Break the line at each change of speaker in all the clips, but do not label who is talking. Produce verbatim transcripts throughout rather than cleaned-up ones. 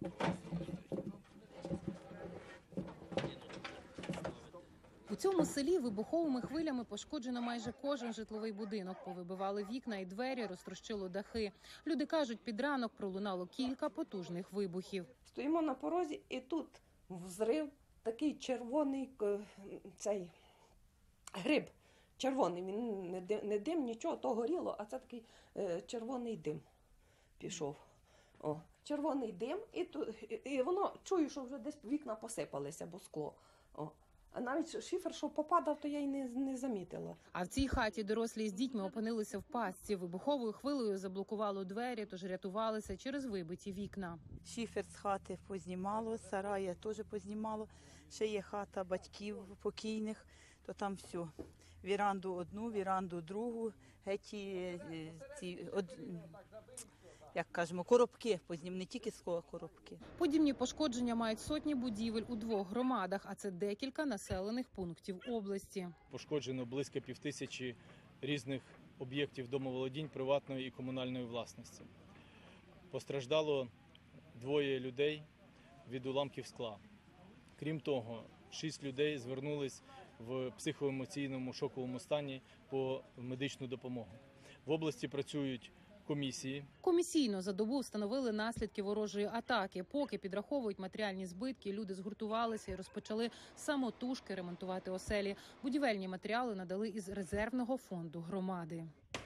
У цьому селі вибуховими хвилями пошкоджено майже кожен житловий будинок. Повибивали вікна і двері, розтрощило дахи. Люди кажуть, під ранок пролунало кілька потужних вибухів.
Стоїмо на порозі, і тут взрив, такий червоний цей гриб. Червоний, він не дим, не дим, нічого, то горіло, а це такий е, червоний дим пішов. О, червоний дим, і, і, і воно, чую, що вже десь вікна посипалися, бо скло. О. А навіть шифер, що попадав, то я й не, не замітила.
А в цій хаті дорослі з дітьми опинилися в пастці. Вибуховою хвилею заблокувало двері, тож рятувалися через вибиті вікна.
Шифер з хати познімало, сарая теж познімало. Ще є хата батьків покійних, то там все. Віранду одну, віранду другу, геті ці, од... як кажемо, коробки познім, не тільки скло, а коробки.
Подібні пошкодження мають сотні будівель у двох громадах, а це декілька населених пунктів області.
Пошкоджено близько півтисячі різних об'єктів домоволодінь приватної і комунальної власності. Постраждало двоє людей від уламків скла. Крім того, шість людей звернулись в психоемоційному шоковому стані по медичну допомогу. В області працюють комісії.
Комісійно за добу встановили наслідки ворожої атаки. Поки підраховують матеріальні збитки, люди згуртувалися і розпочали самотужки ремонтувати оселі. Будівельні матеріали надали із резервного фонду громади.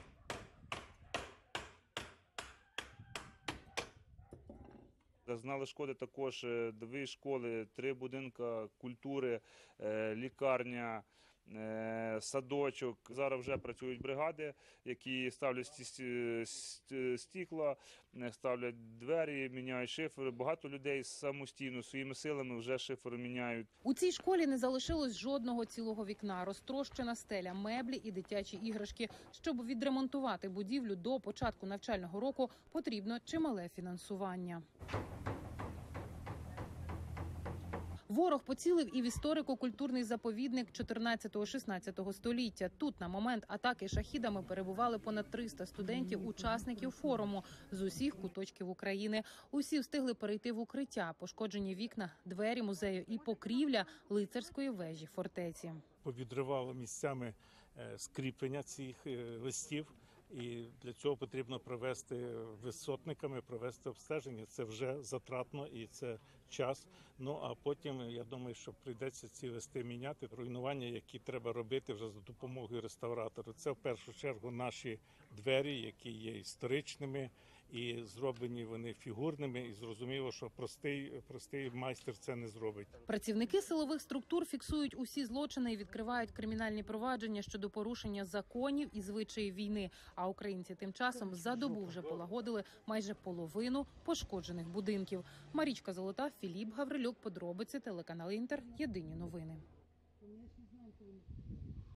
Зазнали шкоди також дві школи, три будинки культури, лікарня, садочок. Зараз вже працюють бригади, які ставлять стекла, ставлять двері, міняють шифери. Багато людей самостійно, своїми силами вже шифери міняють.
У цій школі не залишилось жодного цілого вікна. Розтрощена стеля, меблі і дитячі іграшки. Щоб відремонтувати будівлю до початку навчального року, потрібно чимале фінансування. Ворог поцілив і в історико-культурний заповідник чотирнадцятого-шістнадцятого століття. Тут на момент атаки шахідами перебували понад триста студентів, учасників форуму з усіх куточків України. Усі встигли перейти в укриття. Пошкоджені вікна, двері музею і покрівля лицарської вежі фортеці.
Повідривало місцями скріплення цих листів. І для цього потрібно провести висотниками, провести обстеження. Це вже затратно і це час. Ну а потім, я думаю, що прийдеться ці листи міняти. Руйнування, які треба робити вже за допомогою реставратора. Це в першу чергу наші двері, які є історичними і зроблені вони фігурними. І зрозуміло, що простий, простий майстер це не зробить.
Працівники силових структур фіксують усі злочини і відкривають кримінальні провадження щодо порушення законів і звичаїв війни. А українці тим часом за добу вже полагодили майже половину пошкоджених будинків. Марічка Золота, Філіп Гаврилюк, подробиці, телеканал Інтер, єдині новини.